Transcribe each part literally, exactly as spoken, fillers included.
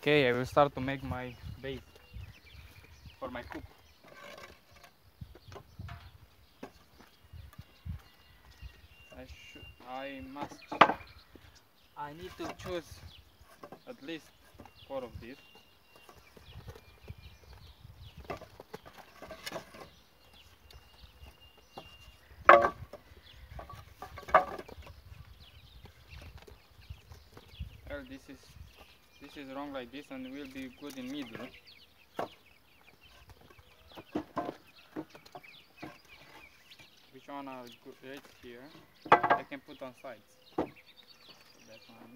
Okay, I will start to make my base for my coop. I should, I must, I need to choose at least four of these. Well, this is this is wrong like this, and will be good in middle. Which one are good right here? I can put on sides. That one.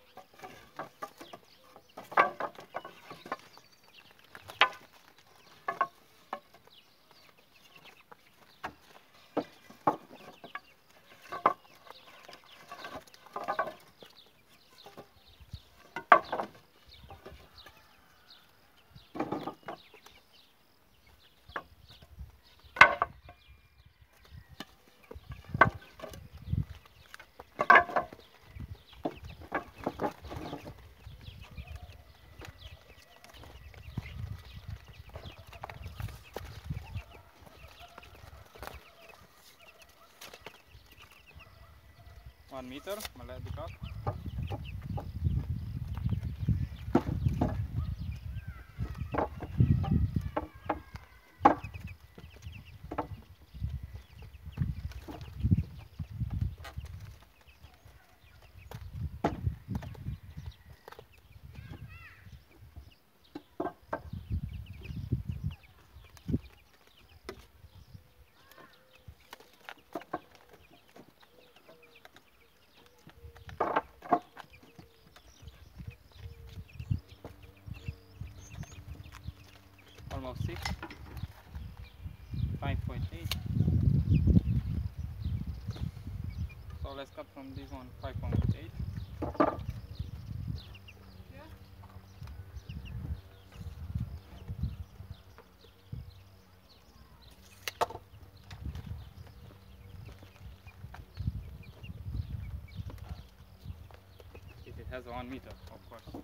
One meter, malay dekat. Almost six. five point eight. So let's cut from this one five point eight. Yeah. If it has one meter, of course.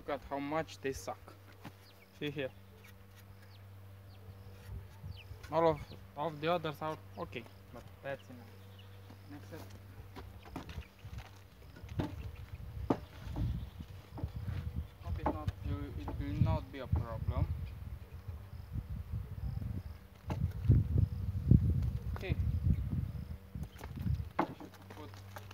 look at how much they suck. See here. All of, all of the others are okay, but that's enough. Next set. Hope it's not, it will not be a problem. Okay. I should put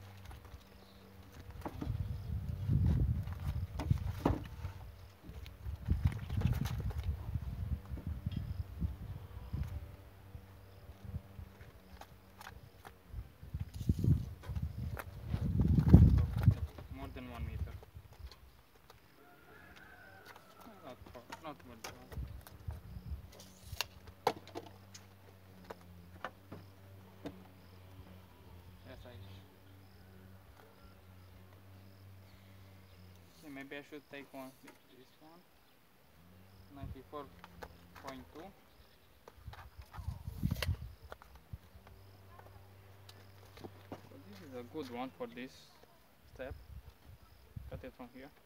more than one meter. Not far, not more than one. Yes, I. Okay, maybe I should take one. This one. ninety-four point two. So this is a good one for this step. Cut it from here.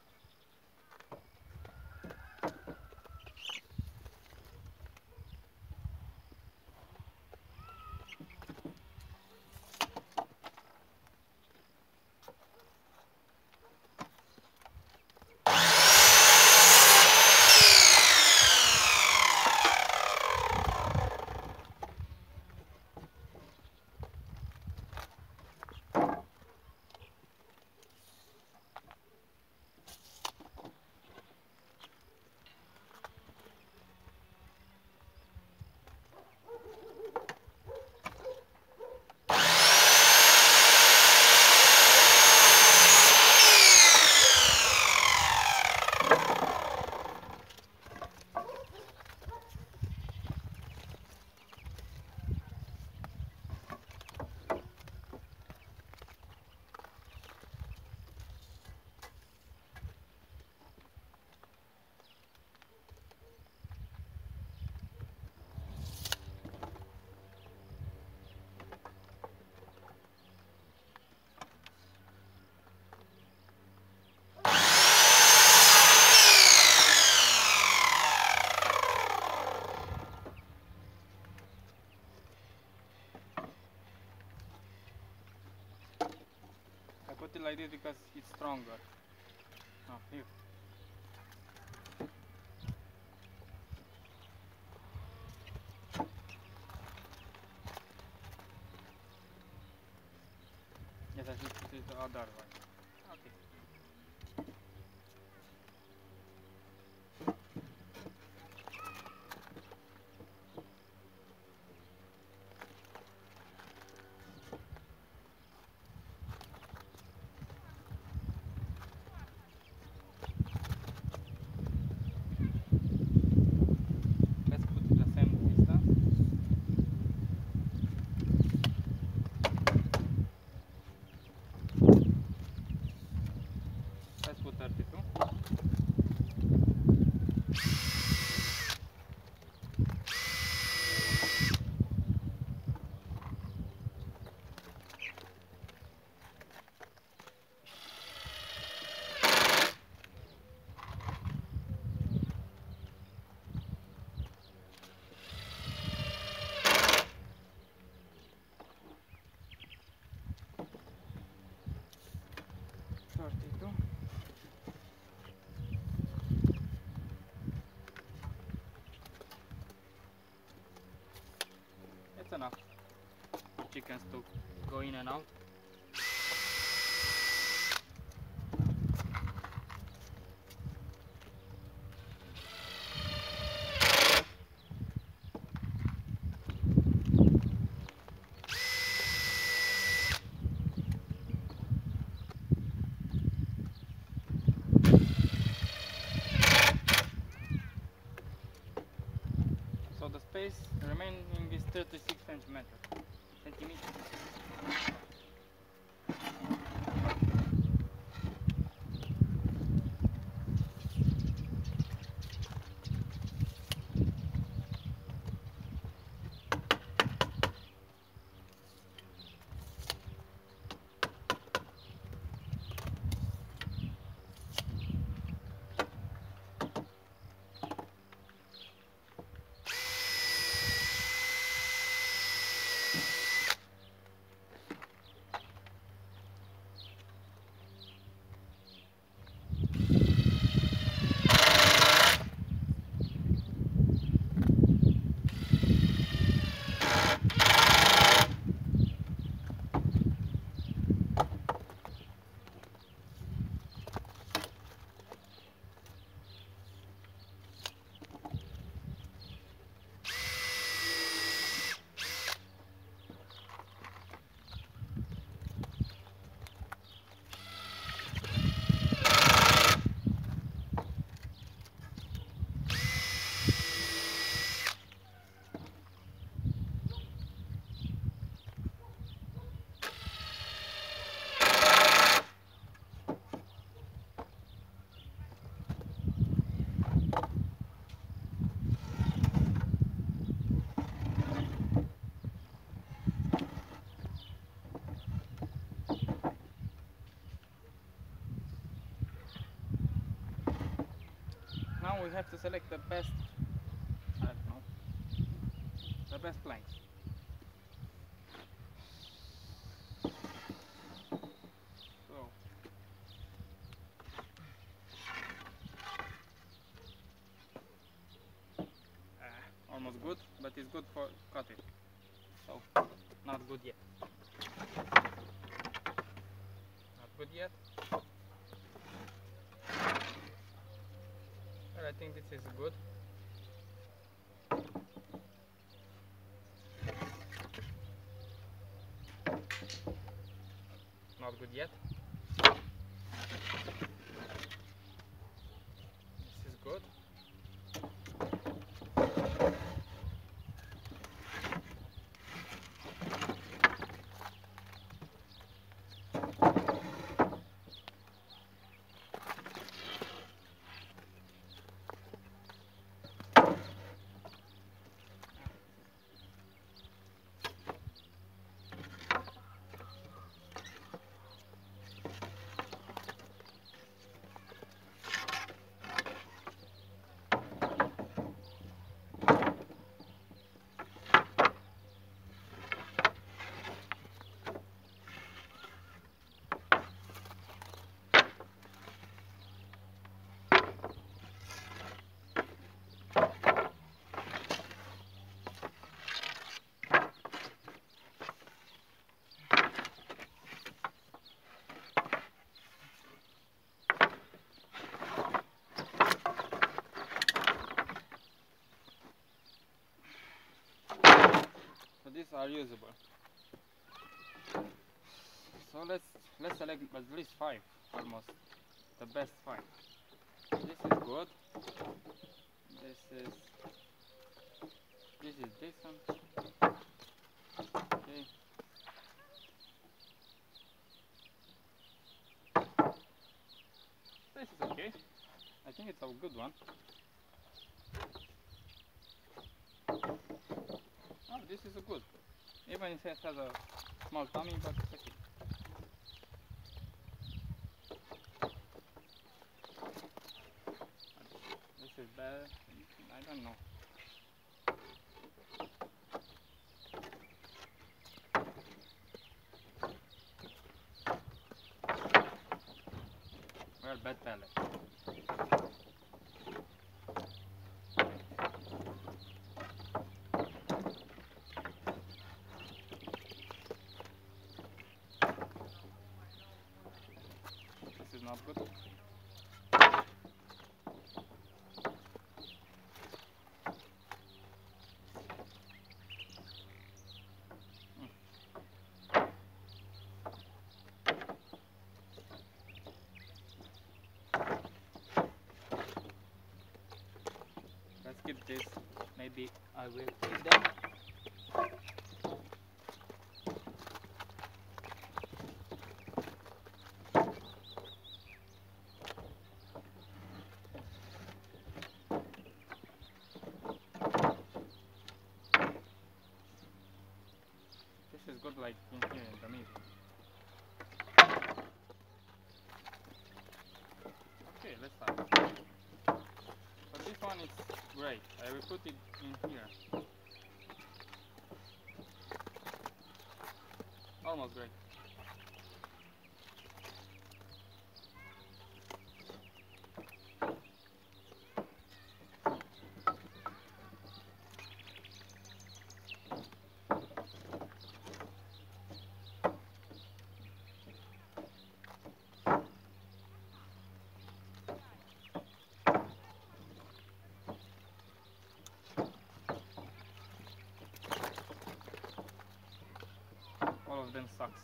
Put it like this because it's stronger. Oh, here. Yes, I should put it the other one. Okay. Let's put it the same distance. Let's put thirty-two. thirty-two. It's enough for chickens to go in and out. So the space remaining is thirty-six centimeters. Centimeters. now we have to select the best, I don't know, the best planks. So uh, almost good, but it's good for cutting. So not good yet. Not good yet. But I think this is good. Not good yet. This is good. So these are usable. So let's let's select at least five, almost the best five. This is good. This is this is decent. Okay. This is okay. I think it's a good one. Oh, this is a good. Even if it has a small tummy, but it's okay. This is bad. I don't know. Well, bad palette. This is not good. Let's keep this. Maybe I will keep them. This is good, like in here in the middle. Okay, let's start. So this one is great. I will put it in here. Almost great. All of them sucks.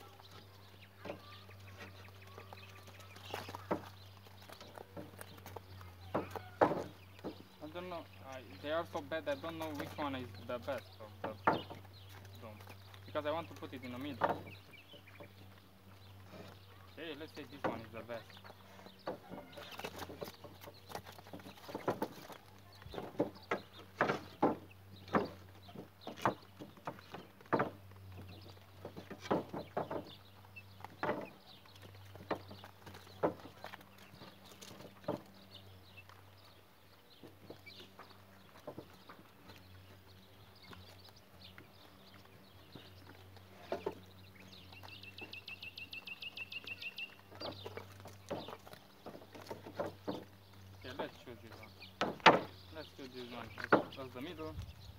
I don't know. I, they are so bad. I don't know which one is the best of the them because I want to put it in the middle. Okay, let's say this one is the best. one. That's, that's the middle.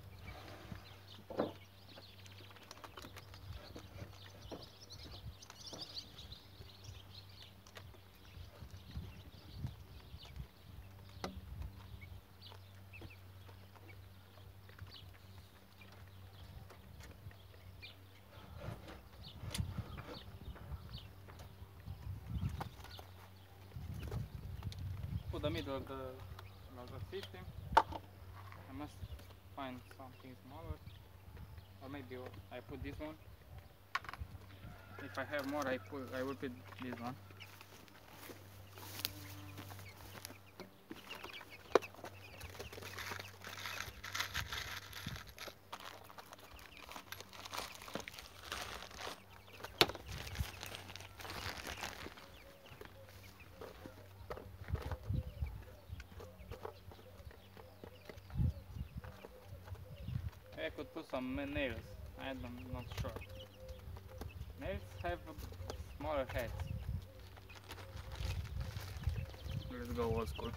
Put the middle of the, of the system. I must find something smaller, or maybe I put this one. If I have more, I put I will put this one. I could put some nails. I'm not sure. Nails have smaller heads. Let's go old school.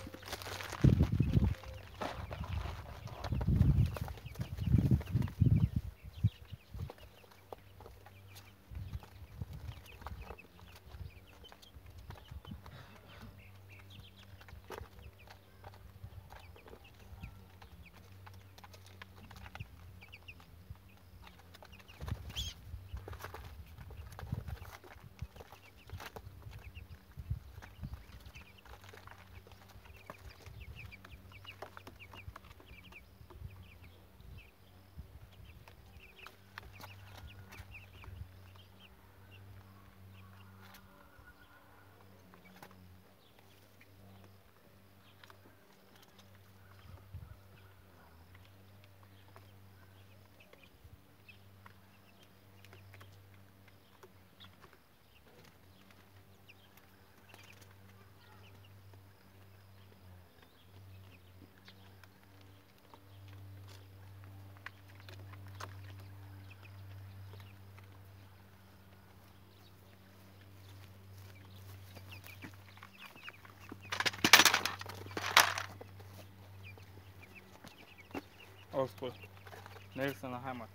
Old school. Nails and a hammer.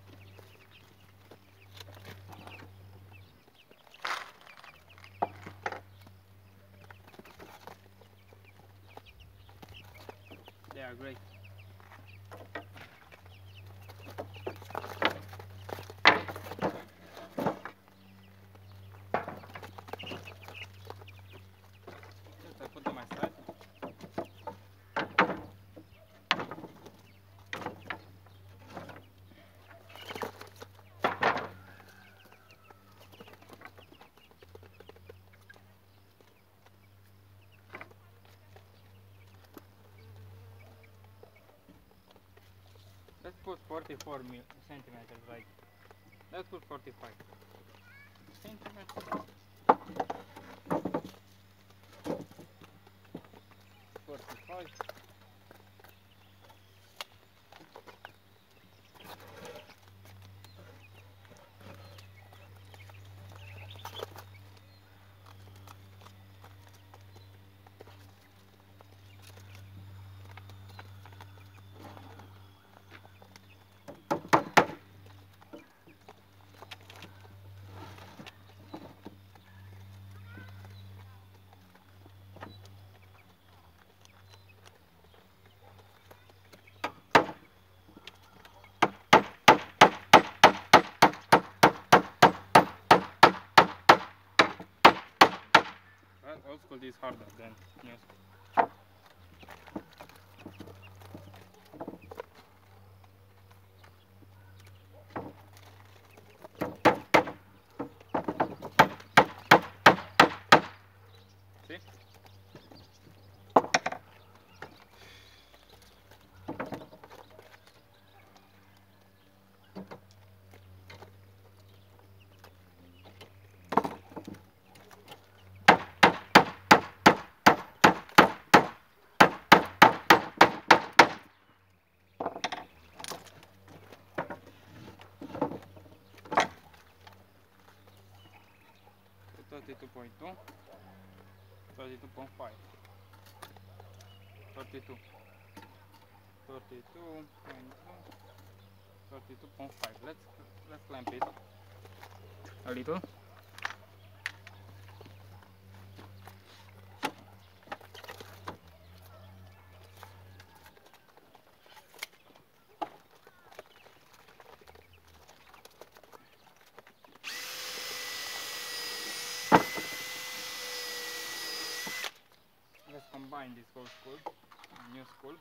They are great. Yes, I put them aside. Let's put forty-four centimeters, like, let's put forty-five centimeters, forty-five, well, old school is harder than new school. See? thirty-two point two, thirty-two point five, thirty-two. thirty-two point two, thirty-two point five. Let's let's clamp it a little. Let's combine this whole spool, new spool.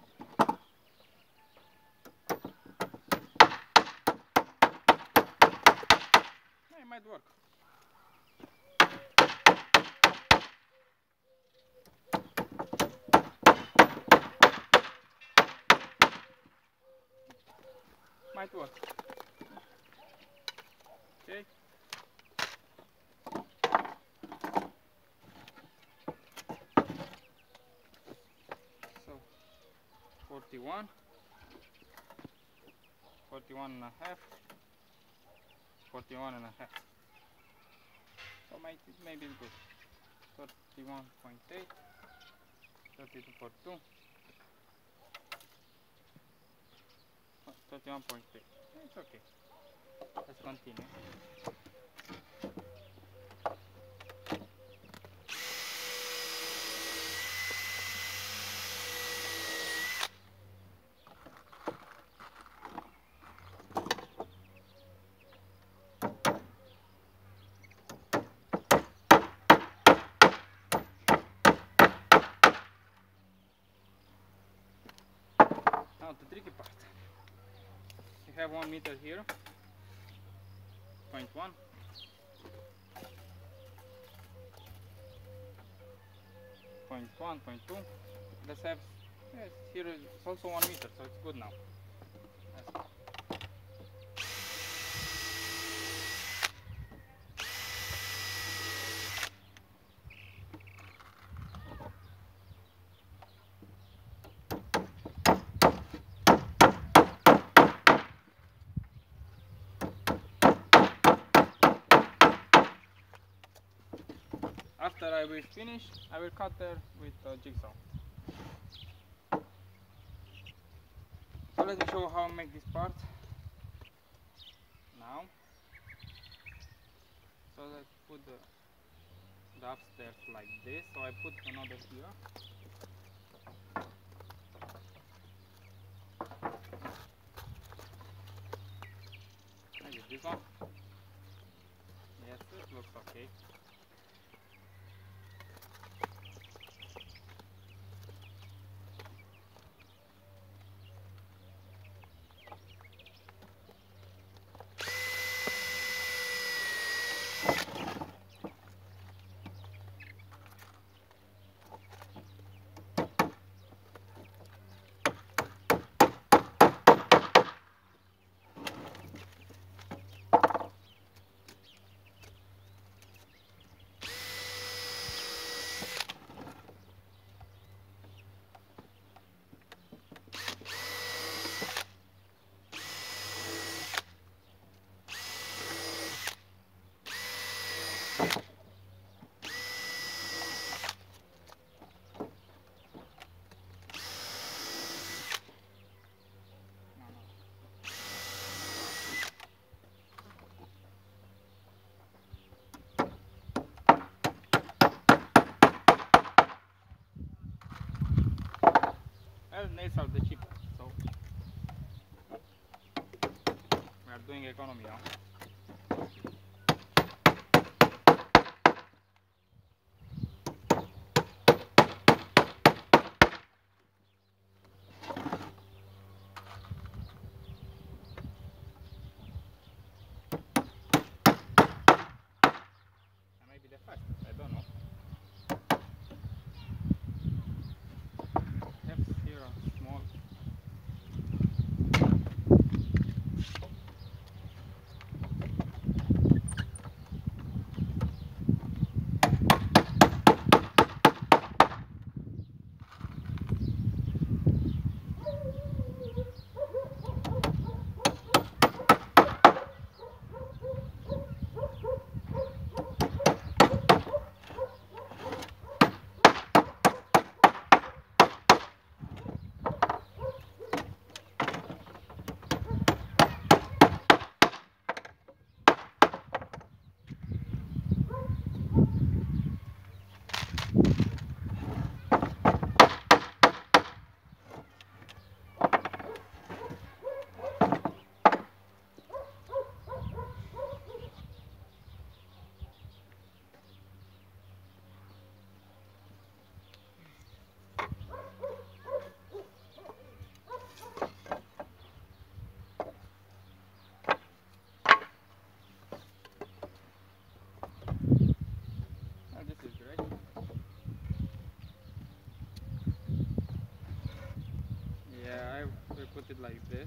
Yeah, it might work. Might work. Okay. So forty-one, forty-one and a half, forty-one and a half. So maybe maybe it's good. thirty-one point eight, thirty-two point two, thirty-one point eight. It's okay. Let's continue. Now the tricky part. You have one meter here, point one. Point one, point two. Let's have, yes, here is also one meter, so it's good now. That's After I will finish, I will cut there with a jigsaw. So let me show how I make this part now. So let's put the, the upstairs like this. So I put another here. I use this one. Yes, it looks okay. Well, nails are the cheapest, so we are doing economy now. And maybe the fastest, I don't know. Have here a small put it like this.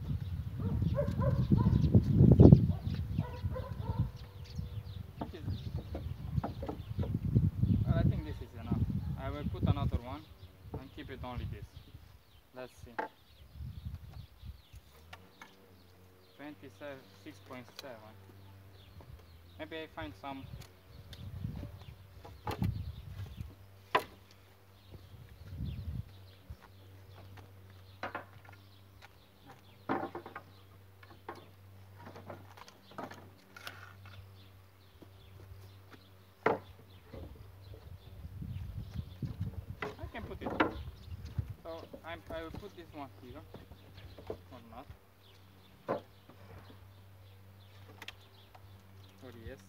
Well, I think this is enough. I will put another one and keep it only this. Let's see. twenty-six point seven. Maybe I find some. I can put it. So I'm, I will put this one here, or not. Or yes.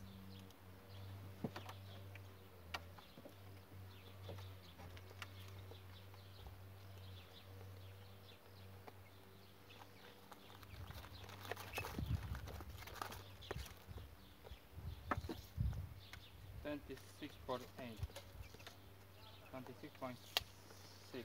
twenty-six point eight. twenty-six point six.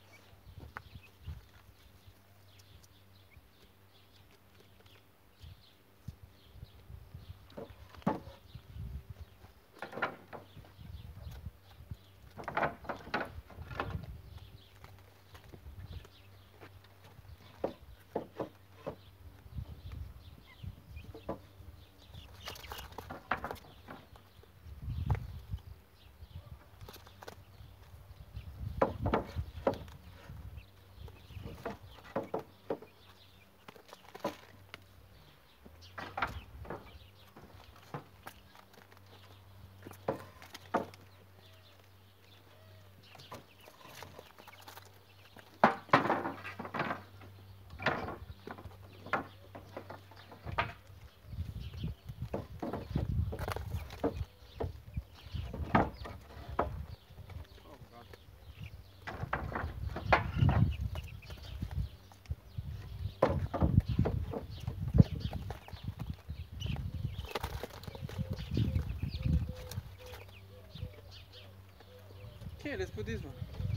Okay, let's put this one.